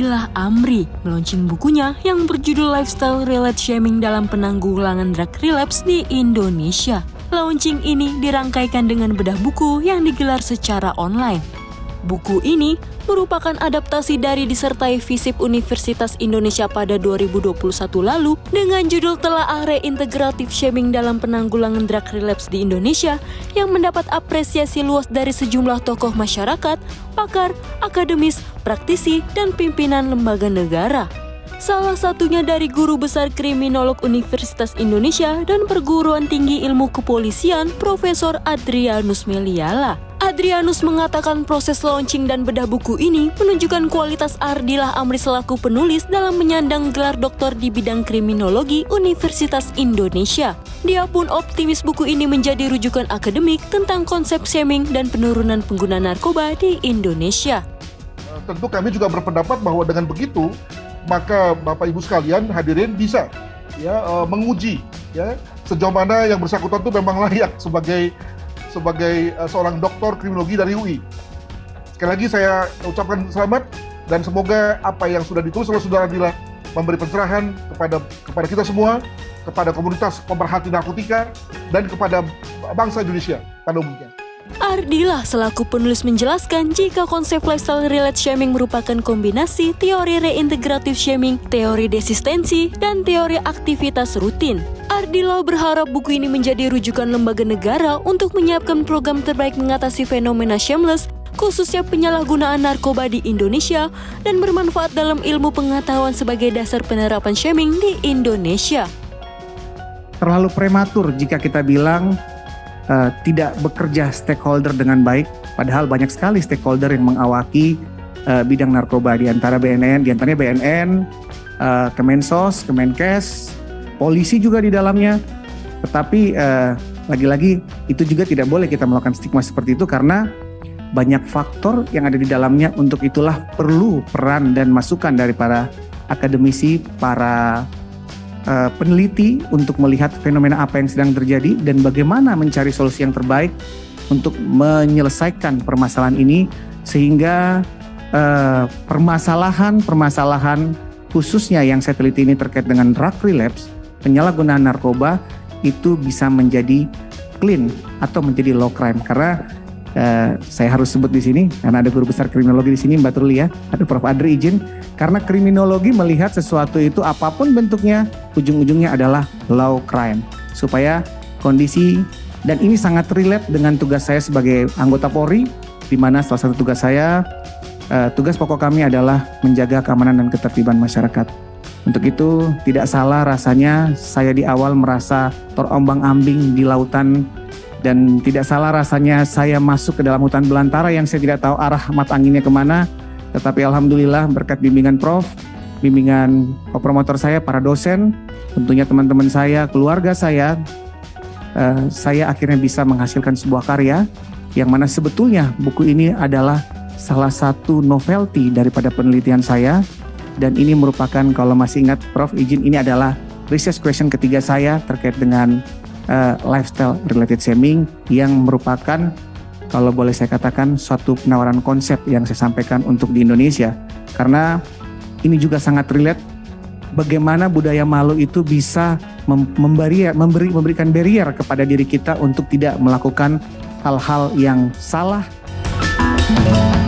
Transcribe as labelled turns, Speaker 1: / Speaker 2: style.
Speaker 1: Ardilah Amri meluncing bukunya yang berjudul Lifestyle Related Shaming dalam Penanggulangan Drug Relapse di Indonesia. Launching ini dirangkaikan dengan bedah buku yang digelar secara online. Buku ini merupakan adaptasi dari disertai FISIP Universitas Indonesia pada 2021 lalu dengan judul Telaah Reintegratif Shaming dalam Penanggulangan Drug Relapse di Indonesia yang mendapat apresiasi luas dari sejumlah tokoh masyarakat, pakar, akademis, praktisi, dan pimpinan lembaga negara. Salah satunya dari Guru Besar Kriminolog Universitas Indonesia dan Perguruan Tinggi Ilmu Kepolisian Profesor Adrianus Meliala. Adrianus mengatakan proses launching dan bedah buku ini menunjukkan kualitas Ardilah Amri selaku penulis dalam menyandang gelar doktor di bidang kriminologi Universitas Indonesia. Dia pun optimis buku ini menjadi rujukan akademik tentang konsep shaming dan penurunan pengguna narkoba di Indonesia.
Speaker 2: Tentu kami juga berpendapat bahwa dengan begitu, maka Bapak Ibu sekalian hadirin bisa menguji sejauh mana yang bersangkutan itu memang layak sebagai seorang doktor kriminologi dari UI. Sekali lagi saya ucapkan selamat dan semoga apa yang sudah ditulis oleh Saudara Ardilah memberi pencerahan kepada kita semua, kepada komunitas pemerhati narkotika, dan kepada bangsa Indonesia pada umumnya.
Speaker 1: Ardilah selaku penulis menjelaskan jika konsep lifestyle related shaming merupakan kombinasi teori reintegratif shaming, teori desistensi, dan teori aktivitas rutin. Ardilah berharap buku ini menjadi rujukan lembaga negara untuk menyiapkan program terbaik mengatasi fenomena shameless, khususnya penyalahgunaan narkoba di Indonesia, dan bermanfaat dalam ilmu pengetahuan sebagai dasar penerapan shaming di Indonesia.
Speaker 3: Terlalu prematur jika kita bilang tidak bekerja stakeholder dengan baik, padahal banyak sekali stakeholder yang mengawaki bidang narkoba, di antaranya BNN, Kemensos, Kemenkes, polisi juga di dalamnya. Tetapi lagi-lagi itu juga tidak boleh kita melakukan stigma seperti itu karena banyak faktor yang ada di dalamnya. Untuk itulah perlu peran dan masukan dari para akademisi, para peneliti untuk melihat fenomena apa yang sedang terjadi dan bagaimana mencari solusi yang terbaik untuk menyelesaikan permasalahan ini, sehingga permasalahan khususnya yang saya teliti ini terkait dengan drug relapse, penyalahgunaan narkoba, itu bisa menjadi clean atau menjadi low crime. Karena saya harus sebut di sini karena ada Guru Besar Kriminologi di sini, Mbak Truli ya, ada Prof. Adri izin, karena kriminologi melihat sesuatu itu apapun bentuknya, ujung-ujungnya adalah low crime, supaya kondisi, dan ini sangat relate dengan tugas saya sebagai anggota Polri, di mana salah satu tugas saya, tugas pokok kami adalah menjaga keamanan dan ketertiban masyarakat. Untuk itu tidak salah rasanya saya di awal merasa terombang-ambing di lautan, dan tidak salah rasanya saya masuk ke dalam hutan belantara yang saya tidak tahu arah mata anginnya kemana. Tetapi alhamdulillah berkat bimbingan Prof, bimbingan promotor saya, para dosen, tentunya teman-teman saya, keluarga saya akhirnya bisa menghasilkan sebuah karya yang mana sebetulnya buku ini adalah salah satu novelty daripada penelitian saya. Dan ini merupakan, kalau masih ingat Prof, izin, ini adalah research question ketiga saya terkait dengan lifestyle related shaming, yang merupakan, kalau boleh saya katakan, suatu penawaran konsep yang saya sampaikan untuk di Indonesia. Karena ini juga sangat relate bagaimana budaya malu itu bisa memberikan barrier kepada diri kita untuk tidak melakukan hal-hal yang salah.